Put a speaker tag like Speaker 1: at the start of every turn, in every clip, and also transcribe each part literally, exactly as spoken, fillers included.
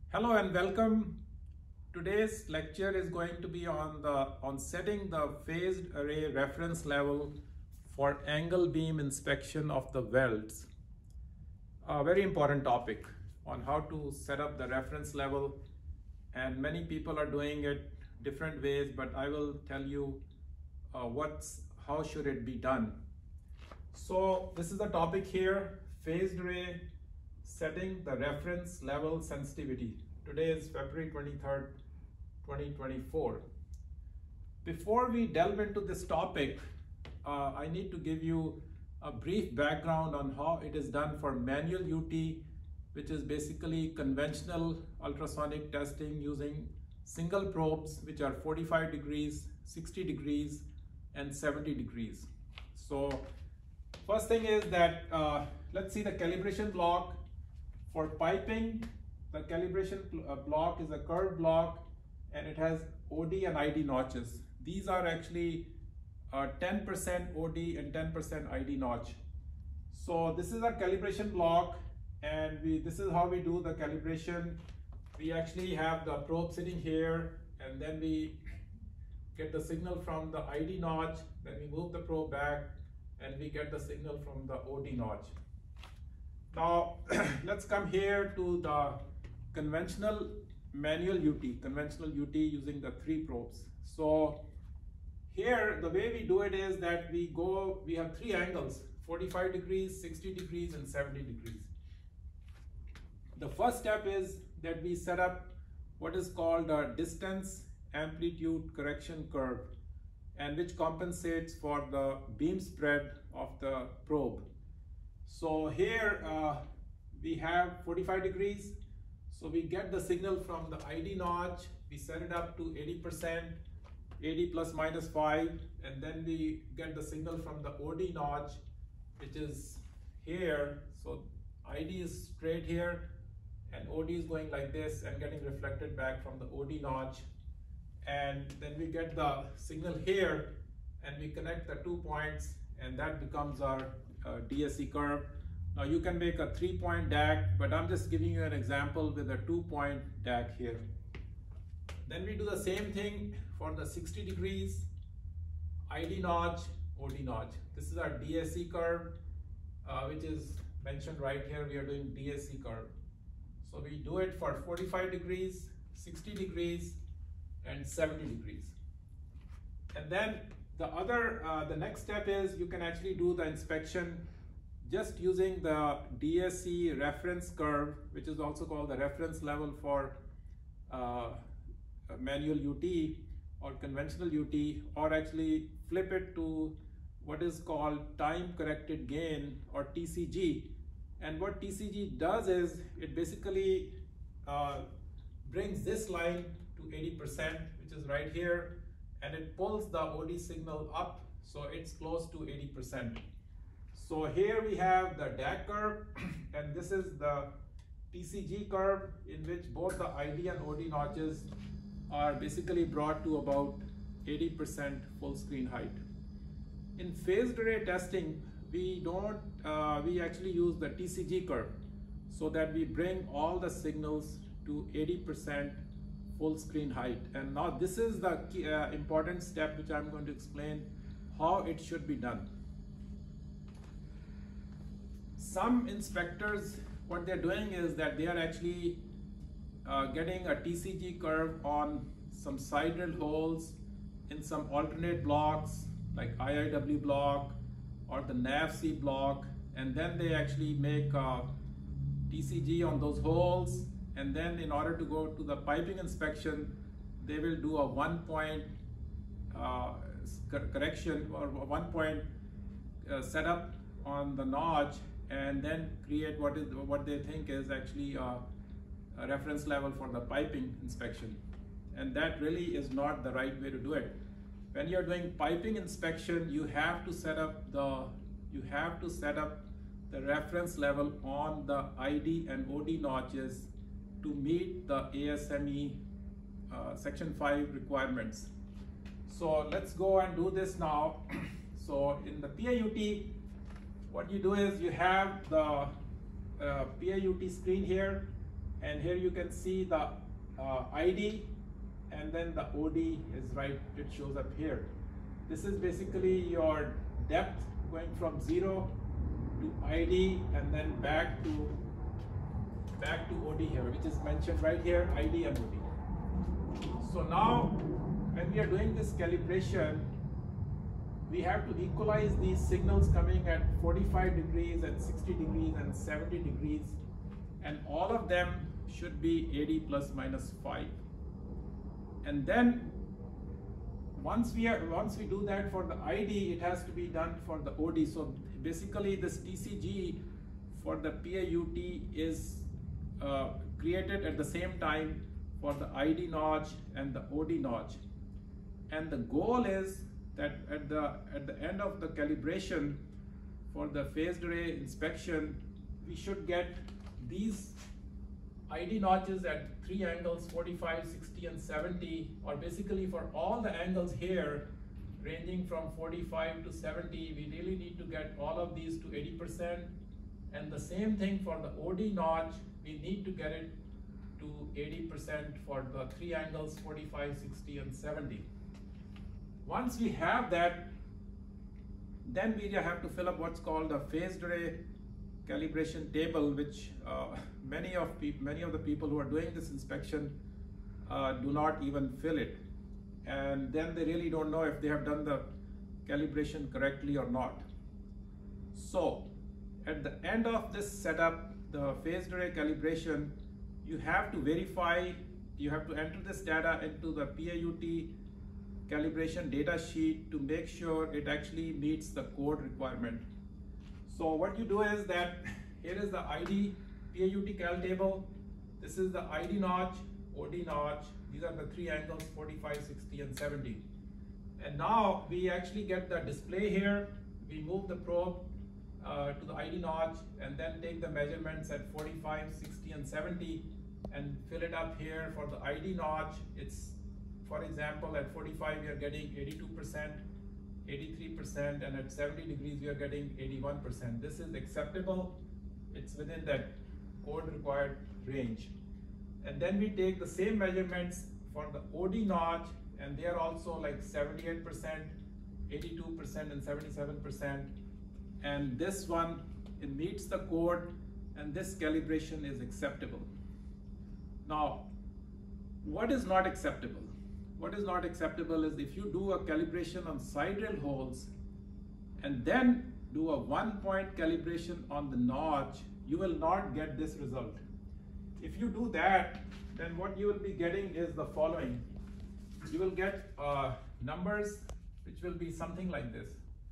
Speaker 1: Hello and welcome. Today's lecture is going to be on the on setting the phased array reference level for angle beam inspection of the welds. A very important topic on how to set up the reference level, and many people are doing it different ways, but I will tell you uh, what's how should it be done. So this is the topic here, phased array setting the reference level sensitivity. Today is February twenty-third, twenty twenty-four. Before we delve into this topic, uh, I need to give you a brief background on how it is done for manual U T, which is basically conventional ultrasonic testing using single probes, which are forty-five degrees, sixty degrees, and seventy degrees. So first thing is that uh, let's see the calibration block. For piping, the calibration block is a curved block and it has O D and I D notches. These are actually ten percent uh, O D and ten percent I D notch. So this is our calibration block, and we this is how we do the calibration. We actually have the probe sitting here, and then we get the signal from the I D notch, then we move the probe back and we get the signal from the O D notch. Now let's come here to the conventional manual U T, conventional U T using the three probes. So here the way we do it is that we go, we have three angles, forty-five degrees, sixty degrees, and seventy degrees. The first step is that we set up what is called a distance amplitude correction curve, and which compensates for the beam spread of the probe. So here uh, we have forty-five degrees. So we get the signal from the I D notch, we set it up to eighty percent, eighty plus minus five, and then we get the signal from the O D notch, which is here. So I D is straight here, and O D is going like this and getting reflected back from the O D notch. And then we get the signal here, and we connect the two points, and that becomes our Uh, D S E curve. Now you can make a three-point D A C, but I'm just giving you an example with a two-point D A C here. Then we do the same thing for the sixty degrees, I D notch, O D notch. This is our D S E curve, uh, which is mentioned right here. We are doing D S E curve. So we do it for forty-five degrees, sixty degrees, and seventy degrees. And then the other, uh, the next step is you can actually do the inspection just using the D S E reference curve, which is also called the reference level for uh, manual U T or conventional U T, or actually flip it to what is called time corrected gain, or T C G. And what T C G does is it basically uh, brings this line to eighty percent, which is right here, and it pulls the O D signal up, so it's close to eighty percent. So here we have the D A C curve, and this is the T C G curve, in which both the I D and O D notches are basically brought to about eighty percent full screen height. In phased array testing, we don't, uh, we actually use the T C G curve, so that we bring all the signals to eighty percent full screen height. And now this is the key, uh, important step, which I'm going to explain how it should be done. Some inspectors, what they're doing is that they are actually uh, getting a T C G curve on some side drill holes in some alternate blocks like I I W block or the N A V C block, and then they actually make a T C G on those holes. And then in order to go to the piping inspection, they will do a one point uh, correction or one point uh, setup on the notch, and then create what is what they think is actually a, a reference level for the piping inspection. And that really is not the right way to do it. When you're doing piping inspection, you have to set up the you have to set up the reference level on the I D and O D notches to meet the A S M E uh, section five requirements. So let's go and do this now. So in the P A U T, what you do is you have the uh, P A U T screen here, And here you can see the uh, I D, and then the O D is right, it shows up here. This is basically your depth going from zero to I D and then back to back to O D here, which is mentioned right here, I D and O D. So now when we are doing this calibration, we have to equalize these signals coming at forty-five degrees and sixty degrees and seventy degrees, and all of them should be eighty plus minus five. And then once we are once we do that for the I D, it has to be done for the O D. So basically this T C G for the P A U T is uh, created at the same time for the I D notch and the O D notch. And the goal is that at the at the end of the calibration for the phased array inspection, we should get these I D notches at three angles, forty-five, sixty, and seventy, or basically for all the angles here, ranging from forty-five to seventy, we really need to get all of these to eighty percent. And the same thing for the O D notch, we need to get it to eighty percent for the three angles, forty-five, sixty, and seventy. Once we have that, then we have to fill up what's called a phased array calibration table, which uh, many of many of the people who are doing this inspection uh, do not even fill it, and then they really don't know if they have done the calibration correctly or not. So at the end of this setup, the phased array calibration, you have to verify, you have to enter this data into the P A U T calibration data sheet to make sure it actually meets the code requirement. So what you do is that here is the I D P A U T cal table. This is the I D notch, O D notch. These are the three angles, forty-five, sixty, and seventy. And now we actually get the display here. We move the probe uh, to the I D notch and then take the measurements at forty-five, sixty, and seventy and fill it up here for the I D notch. It's, for example, at forty-five we are getting eighty-two percent, eighty-three percent, and at seventy degrees we are getting eighty-one percent. This is acceptable. It's within that code required range. And then we take the same measurements for the O D notch, and they are also like seventy-eight percent, eighty-two percent, and seventy-seven percent. And this one, it meets the code, and this calibration is acceptable. Now, what is not acceptable? What is not acceptable is if you do a calibration on side rail holes and then do a one point calibration on the notch, you will not get this result. If you do that, then what you will be getting is the following. You will get uh, numbers which will be something like this.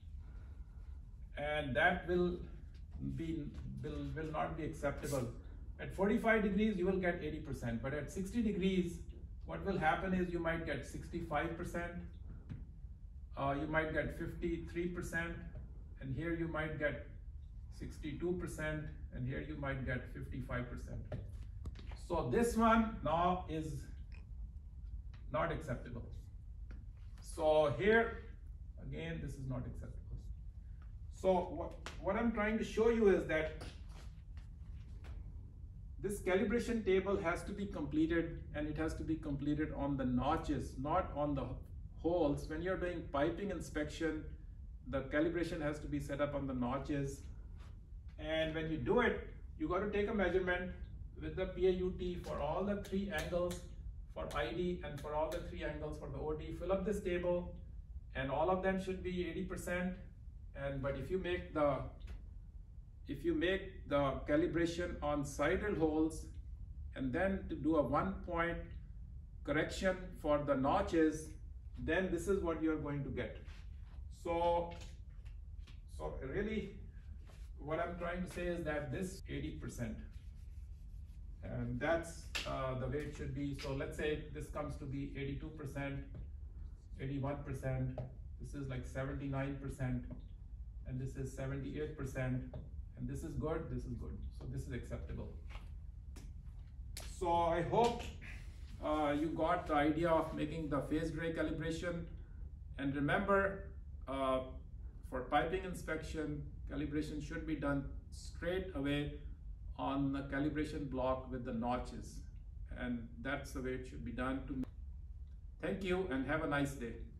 Speaker 1: And that will be will, will not be acceptable. At forty-five degrees, you will get eighty percent, but at sixty degrees, what will happen is you might get sixty-five percent, uh, you might get fifty-three percent, and here you might get sixty-two percent, and here you might get fifty-five percent. So this one now is not acceptable. So here, again, this is not acceptable. So what, what I'm trying to show you is that this calibration table has to be completed, and it has to be completed on the notches, not on the holes. When you're doing piping inspection, the calibration has to be set up on the notches. And when you do it, you got to take a measurement with the P A U T for all the three angles for I D and for all the three angles for the O D. Fill up this table, and all of them should be eighty percent. And but if you make the if you make the calibration on side rail holes and then to do a one point correction for the notches, then this is what you're going to get. So, so really what I'm trying to say is that this eighty percent, and that's uh, the way it should be. So let's say this comes to be eighty-two percent, eighty-one percent, this is like seventy-nine percent, and this is seventy-eight percent, and this is good, this is good. So this is acceptable. So I hope uh, you got the idea of making the phased array calibration. And remember, uh, for piping inspection, calibration should be done straight away on the calibration block with the notches, and that's the way it should be done. To Thank you and have a nice day.